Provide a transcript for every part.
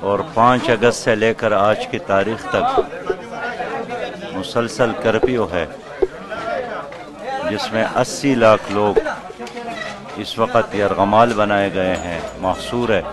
اور 5 اگست سے لے کر آج کی تاریخ تک مسلسل کرفیو ہے، جس میں 80 لاکھ لوگ اس وقت یرغمال بنائے گئے ہیں، محصور ہے،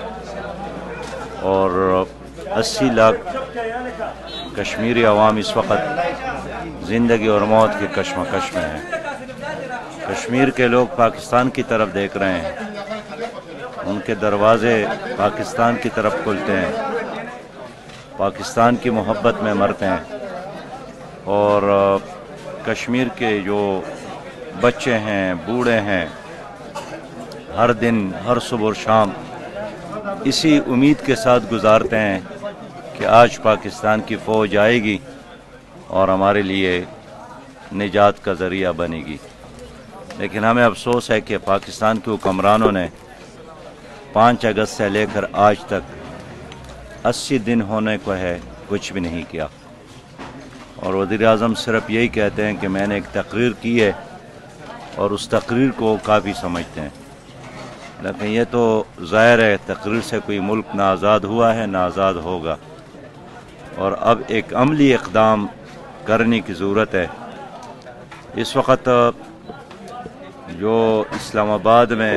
اور 80 لاکھ کشمیری عوام اس وقت زندگی اور موت کی کشمکش میں ہیں۔ کشمیر کے لوگ پاکستان کی طرف دیکھ رہے ہیں، ان کے دروازے پاکستان کی طرف کھلتے ہیں، پاکستان کی محبت میں مرتے ہیں، اور کشمیر کے جو بچے ہیں، بوڑھے ہیں، ہر دن، ہر صبح اور شام اسی امید کے ساتھ گزارتے ہیں کہ آج پاکستان کی فوج آئے گی اور ہمارے لیے نجات کا ذریعہ بنے گی۔ لیکن ہمیں افسوس ہے کہ پاکستان کے حکمرانوں نے 5 اگست سے لے کر آج تک 80 دن ہونے کو ہے، کچھ بھی نہیں کیا، اور وزیر اعظم صرف یہی کہتے ہیں کہ میں نے ایک تقریر کی ہے اور اس تقریر کو کافی سمجھتے ہیں۔ لیکن یہ تو ظاہر ہے تقریر سے کوئی ملک نہ آزاد ہوا ہے نہ آزاد ہوگا، اور اب ایک عملی اقدام کرنے کی ضرورت ہے۔ اس وقت جو اسلام آباد میں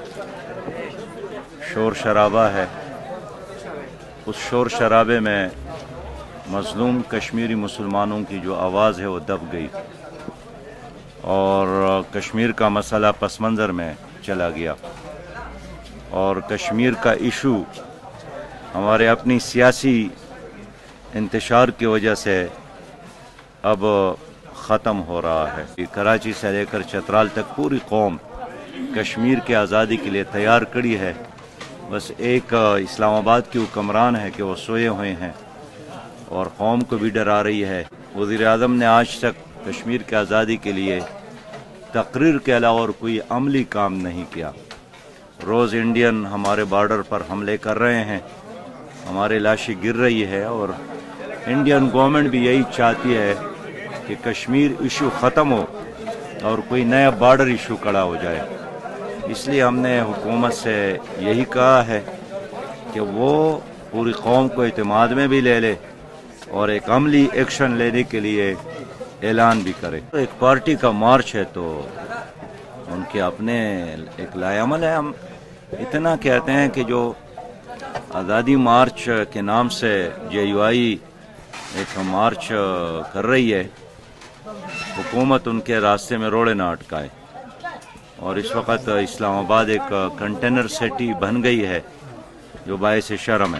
شور شرابہ ہے، اس شور شرابے میں مظلوم کشمیری مسلمانوں کی جو آواز ہے وہ دب گئی، اور کشمیر کا مسئلہ پس منظر میں چلا گیا، اور کشمیر کا ایشو ہمارے اپنی سیاسی انتشار کی وجہ سے اب ختم ہو رہا ہے۔ کراچی سے لے کر چترال تک پوری قوم کشمیر کے آزادی کے لیے تیار کھڑی ہے، بس ایک اسلام آباد کی حکمران ہے کہ وہ سوئے ہوئے ہیں اور قوم کو بھی ڈرا رہی ہے۔ وزیر اعظم نے آج تک کشمیر کی آزادی کے لیے تقریر کے علاوہ اور کوئی عملی کام نہیں کیا۔ روز انڈین ہمارے بارڈر پر حملے کر رہے ہیں، ہمارے لاشیں گر رہی ہے، اور انڈین گورنمنٹ بھی یہی چاہتی ہے کہ کشمیر ایشو ختم ہو اور کوئی نیا بارڈر ایشو کھڑا ہو جائے۔ اس لیے ہم نے حکومت سے یہی کہا ہے کہ وہ پوری قوم کو اعتماد میں بھی لے لے اور ایک عملی ایکشن لینے کے لیے اعلان بھی کرے۔ ایک پارٹی کا مارچ ہے تو ان کے اپنے ایک لائے عمل ہے۔ ہم اتنا کہتے ہیں کہ جو آزادی مارچ کے نام سے جے یو آئی ایک مارچ کر رہی ہے، حکومت ان کے راستے میں روڑے نہ اٹکائے، اور اس وقت اسلام آباد ایک کنٹینر سٹی بن گئی ہے جو باعث شرم ہے،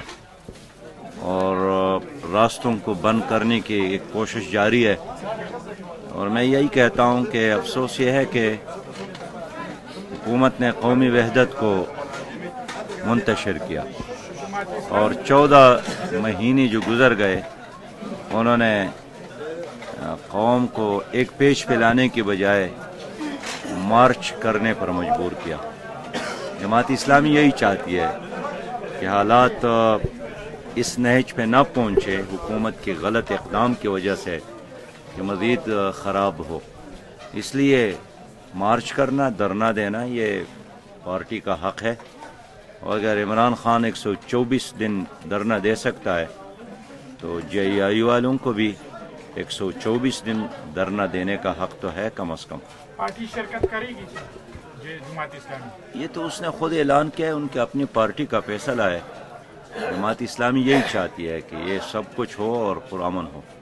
اور راستوں کو بند کرنے کی ایک کوشش جاری ہے، اور میں یہی کہتا ہوں کہ افسوس یہ ہے کہ حکومت نے قومی وحدت کو منتشر کیا، اور 14 مہینے جو گزر گئے انہوں نے قوم کو ایک پیج پہ لانے کی بجائے مارچ کرنے پر مجبور کیا۔ جماعت اسلامی یہی چاہتی ہے کہ حالات اس نہج پہ نہ پہنچے حکومت کے غلط اقدام کی وجہ سے کہ مزید خراب ہو، اس لیے مارچ کرنا، دھرنا دینا یہ پارٹی کا حق ہے، اور اگر عمران خان 124 دن دھرنا دے سکتا ہے تو جے یو آئی والوں کو بھی 124 دن دھرنا دینے کا حق تو ہے کم از کم۔ پارٹی شرکت کرے گی جماعت اسلامی؟ یہ تو اس نے خود اعلان کیا ہے، ان کی اپنی پارٹی کا فیصلہ ہے۔ جماعت اسلامی یہی چاہتی ہے کہ یہ سب کچھ ہو اور پرامن ہو۔